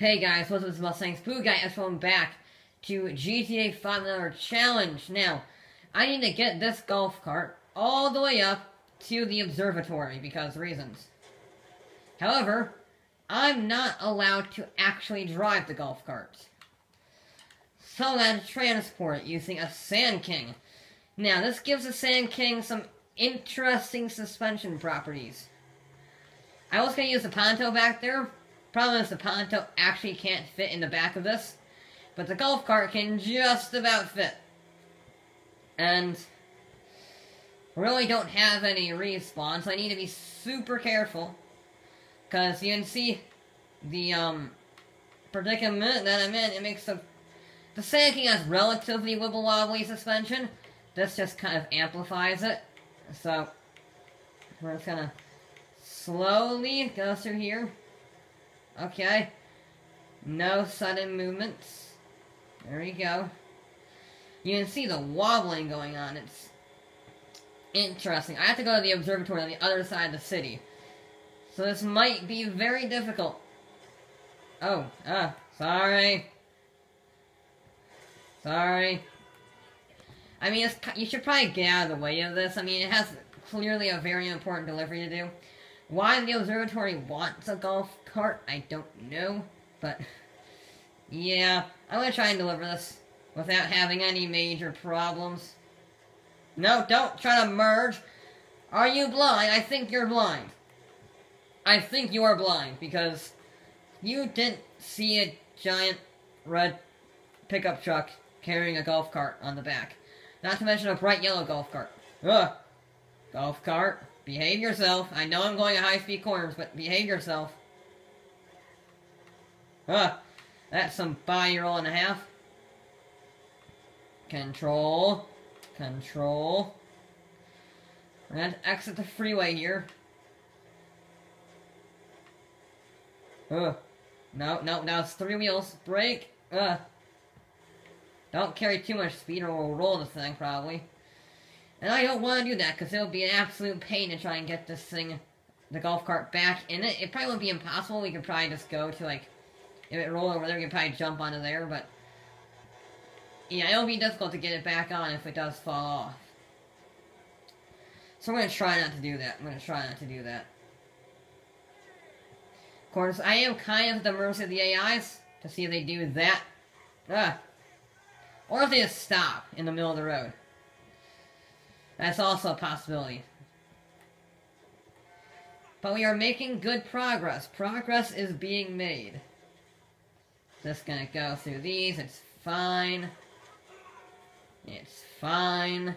Hey guys, what's up, this is Mustang Spoo Guy, and welcome back to GTA 5 another challenge. Now, I need to get this golf cart all the way up to the observatory because reasons. However, I'm not allowed to actually drive the golf cart. So I had to transport it using a Sand King. Now, this gives the Sand King some interesting suspension properties. I was going to use the Ponto back there. Problem is the Ponto actually can't fit in the back of this, but the golf cart can just about fit. And really don't have any respawn, so I need to be super careful. Because you can see the predicament that I'm in. It makes the Sand King has relatively wibble-wobbly suspension. This just kind of amplifies it. So we're just gonna slowly go through here. Okay. No sudden movements. There we go. You can see the wobbling going on. It's interesting. I have to go to the observatory on the other side of the city. So this might be very difficult. Oh, sorry. Sorry. I mean, you should probably get out of the way of this. I mean, it has clearly a very important delivery to do. Why the observatory wants a golf cart, I don't know. But, yeah. I'm gonna try and deliver this without having any major problems. No, don't try to merge. Are you blind? I think you're blind. I think you are blind, because you didn't see a giant red pickup truck carrying a golf cart on the back. Not to mention a bright yellow golf cart. Ugh. Golf cart. Behave yourself. I know I'm going at high-speed corners, but behave yourself. That's some body roll and a half. Control. Control. We're going to exit the freeway here. No, now it's three wheels. Brake. Don't carry too much speed or we'll roll the thing, probably. And I don't want to do that, because it'll be an absolute pain to try and get this thing, the golf cart, back in it. It probably won't be impossible. We could probably just go to, like, if it rolled over there, we could probably jump onto there, but yeah, it'll be difficult to get it back on if it does fall off. So I'm going to try not to do that. I'm going to try not to do that. Of course, I am kind of at the mercy of the AIs to see if they do that. Or if they just stop in the middle of the road. That's also a possibility. But we are making good progress. Progress is being made. Just gonna go through these. It's fine. It's fine.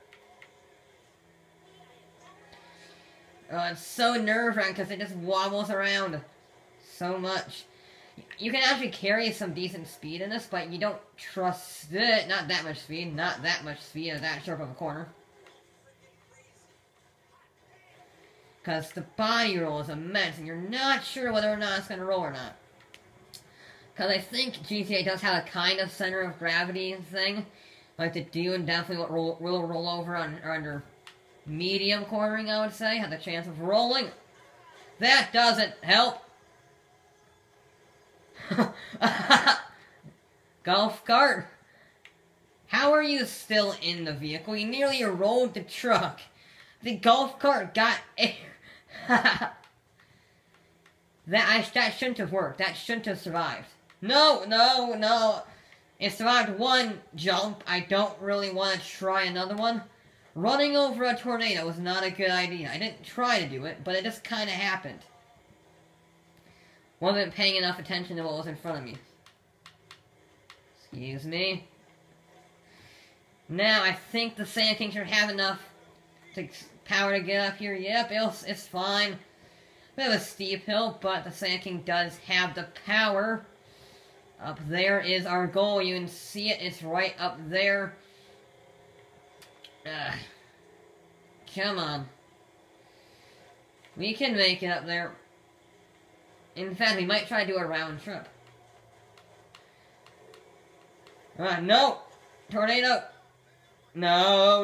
Oh, it's so nerve-wracking because it just wobbles around so much. You can actually carry some decent speed in this, but you don't trust it. Not that much speed. Not that much speed at that sharp of a corner. Because the body roll is immense, and you're not sure whether or not it's going to roll or not. Because I think GTA does have a kind of center of gravity thing. Like the do and definitely will roll over or under medium cornering, I would say. Have the chance of rolling. That doesn't help. Golf cart. How are you still in the vehicle? You nearly rolled the truck. The golf cart got air. That shouldn't have worked. That shouldn't have survived. No. It survived one jump. I don't really want to try another one. Running over a tornado was not a good idea. I didn't try to do it, but it just kind of happened. Wasn't paying enough attention to what was in front of me. Excuse me. Now, I think the Sand King should have enough power to get up here. Yep, it's fine. We have a steep hill, but the Sand King does have the power. Up there is our goal. You can see it. It's right up there. Come on. We can make it up there. In fact, we might try to do a round trip. No! Tornado! No.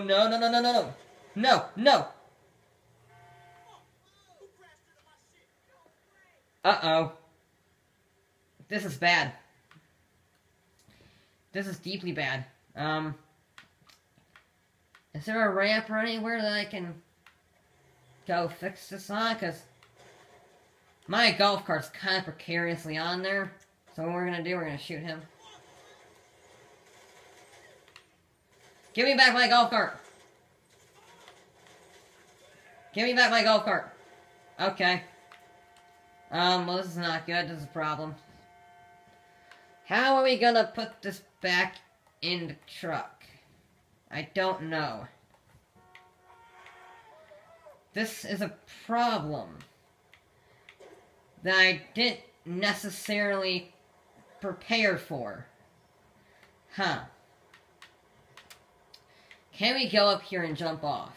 Uh-oh. This is bad. This is deeply bad. Is there a ramp or anywhere that I can go fix this on? Because my golf cart's kind of precariously on there. So what we're going to do, we're going to shoot him. Give me back my golf cart. Give me back my golf cart. Okay. Well, this is not good. This is a problem. How are we gonna put this back in the truck? I don't know. This is a problem that I didn't necessarily prepare for. Huh. Can we go up here and jump off?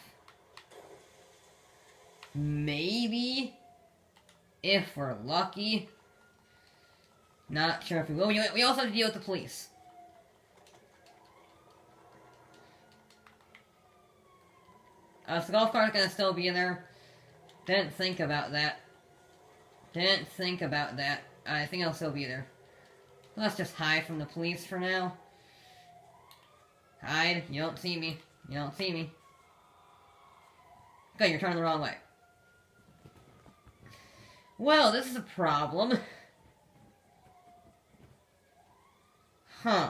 Maybe. If we're lucky. Not sure if we will. We also have to deal with the police. So the golf cart's gonna still be in there. Didn't think about that. Didn't think about that. I think it'll still be there. Let's just hide from the police for now. Hide. You don't see me. You don't see me. Okay, you're turning the wrong way. Well, this is a problem. Huh.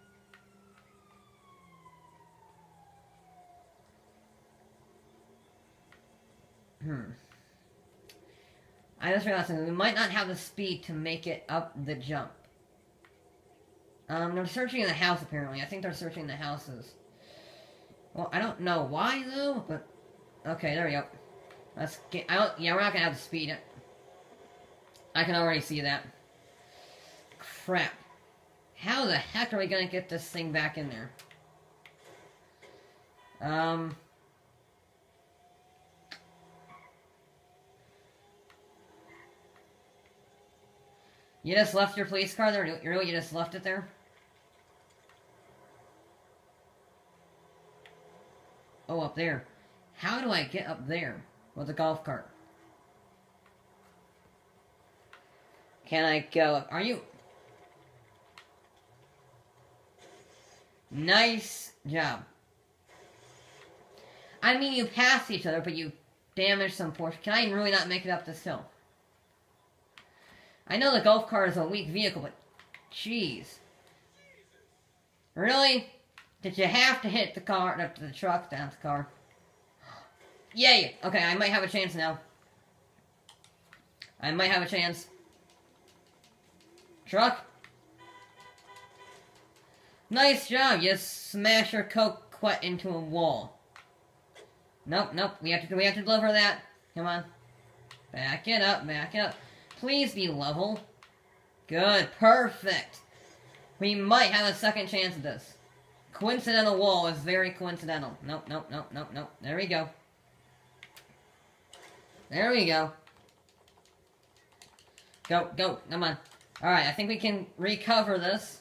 I just realized something. We might not have the speed to make it up the jump. They're searching in the house, apparently. I think they're searching the houses. Well, I don't know why, though, but... Okay, there we go. Let's get... Yeah, we're not gonna have to speed it. I can already see that. Crap. How the heck are we gonna get this thing back in there? You just left your police car there? You really just left it there? Oh, up there. How do I get up there with a golf cart? Can I go up? Are you... Nice job. I mean, you passed each other, but you damaged some portion. Can I really not make it up this hill? I know the golf cart is a weak vehicle, but... Jeez. Really? Did you have to hit the car, the truck, down the car? Yay! Okay, I might have a chance now. I might have a chance. Truck? Nice job, you smash your coquette into a wall. Nope, nope, we have to deliver that. Come on. Back it up, back it up. Please be level. Good, perfect. We might have a second chance at this. Coincidental wall is very coincidental. Nope, nope, nope, nope, nope. There we go. There we go. Go, go, come on. Alright, I think we can recover this.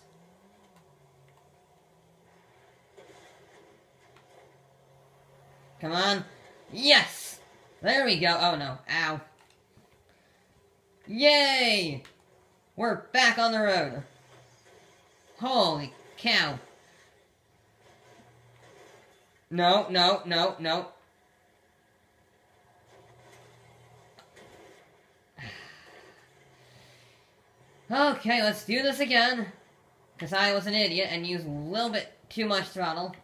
Come on. Yes! There we go. Oh no. Ow. Yay! We're back on the road. Holy cow. No, no, no, no. Okay, let's do this again. Because I was an idiot and used a little bit too much throttle.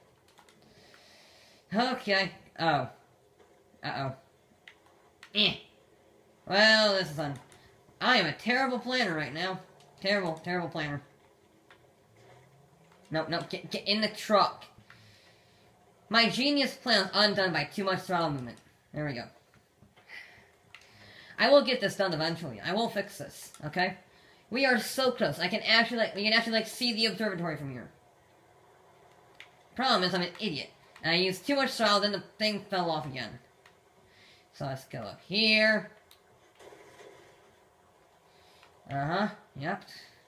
Okay. Oh. Uh-oh. Eh. Well, this is fun. I am a terrible planner right now. Terrible, terrible planner. Nope, nope. Get in the truck. My genius plan was undone by too much throttle movement. There we go. I will get this done eventually. I will fix this. Okay? We are so close. We can actually see the observatory from here. Problem is, I'm an idiot. And I used too much throttle, then the thing fell off again. So let's go up here. Uh-huh. Yep.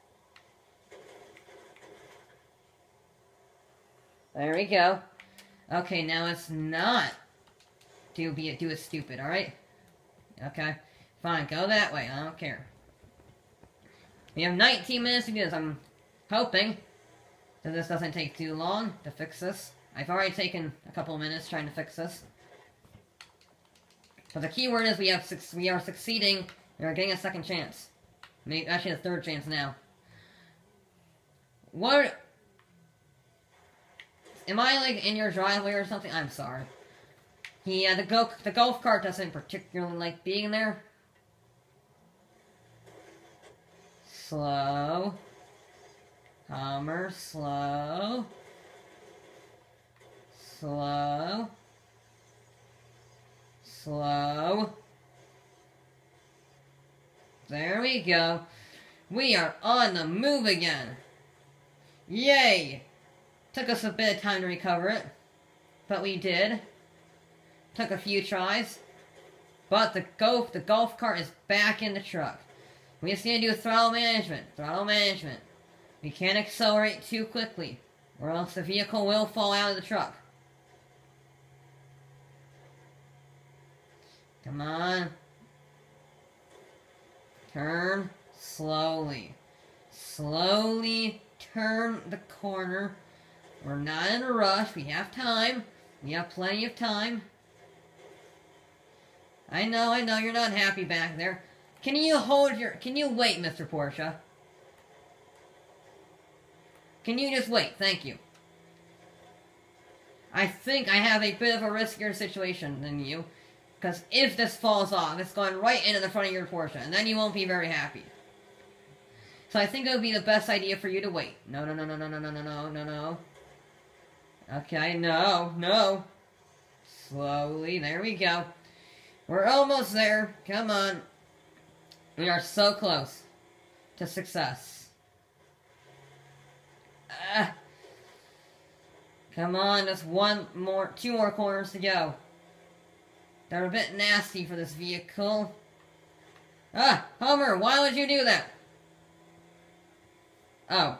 There we go. Okay, now let's not do it stupid, alright? Okay. Fine, go that way. I don't care. We have 19 minutes to do this. I'm hoping that this doesn't take too long to fix this. I've already taken a couple of minutes trying to fix this. But the key word is we are succeeding. We are getting a second chance. Maybe, actually, a third chance now. What? Am I, like, in your driveway or something? I'm sorry. Yeah, the golf cart doesn't particularly like being there. Slow. Hummer, slow. Slow. Slow. There we go. We are on the move again. Yay! Took us a bit of time to recover it, but we did. Took a few tries, but the golf cart is back in the truck. We just need to do throttle management. Throttle management. We can't accelerate too quickly, or else the vehicle will fall out of the truck. Come on. Turn slowly. Slowly turn the corner. We're not in a rush. We have time. We have plenty of time. I know, you're not happy back there. Can you wait, Mr. Porsche? Can you just wait? Thank you. I think I have a bit of a riskier situation than you. Because if this falls off, it's going right into the front of your Porsche, and then you won't be very happy. So I think it would be the best idea for you to wait. No. Okay, no. Slowly, there we go. We're almost there. Come on. We are so close to success. Come on, just two more corners to go. They're a bit nasty for this vehicle. Homer, why would you do that? Oh.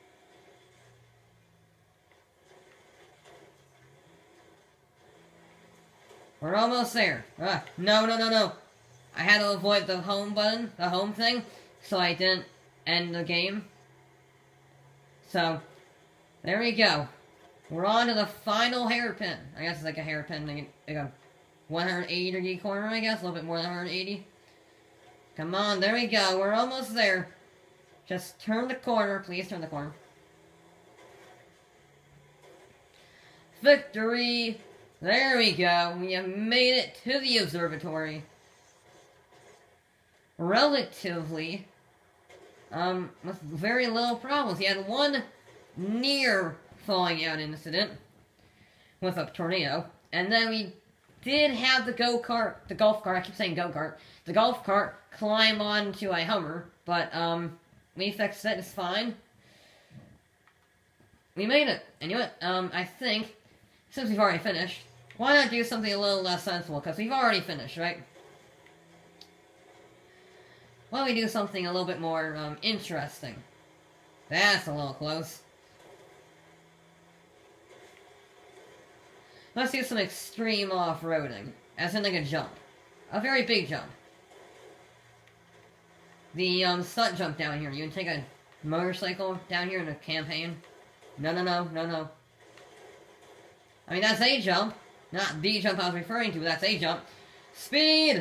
We're almost there. No. I had to avoid the home button, the home thing, so I didn't end the game. So, there we go. We're on to the final hairpin. I guess it's like a hairpin, like a 180 degree corner, I guess, a little bit more than 180. Come on, there we go. We're almost there. Just turn the corner. Please turn the corner. Victory! There we go. We have made it to the observatory. Relatively, with very little problems. We had one near falling out incident with a tornado, and then we did have the golf cart, I keep saying go-kart, the golf cart climb onto a Hummer, but, we fixed it, it's fine. We made it. And you know what, I think, since we've already finished, why not do something a little less sensible, because we've already finished, right? Why don't we do something a little bit more, interesting? That's a little close. Let's do some extreme off-roading. As in, like, a jump. A very big jump. The, stunt jump down here. You can take a motorcycle down here in a campaign. No. I mean, that's a jump. Not the jump I was referring to, but that's a jump. Speed!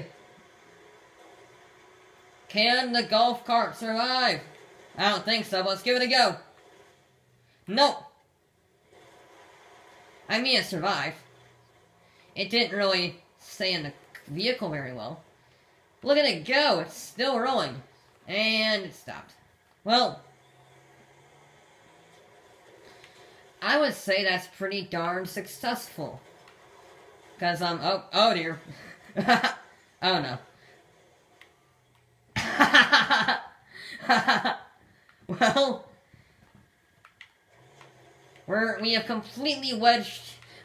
Can the golf cart survive? I don't think so, but let's give it a go. Nope. I mean, it survived. It didn't really stay in the vehicle very well. Look at it go. It's still rolling. And it stopped. Well, I would say that's pretty darn successful. Because, oh dear. Oh no. Well, we have completely wedged.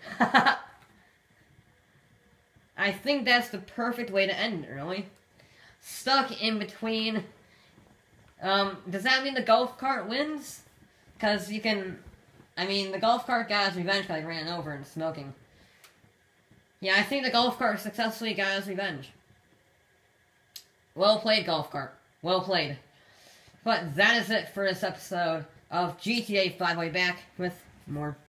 I think that's the perfect way to end it, really. Stuck in between. Does that mean the golf cart wins? Because you can. I mean, the golf cart got his revenge because I ran over and smoking. Yeah, I think the golf cart successfully got his revenge. Well played, golf cart. Well played. But that is it for this episode of GTA 5. Way back with more.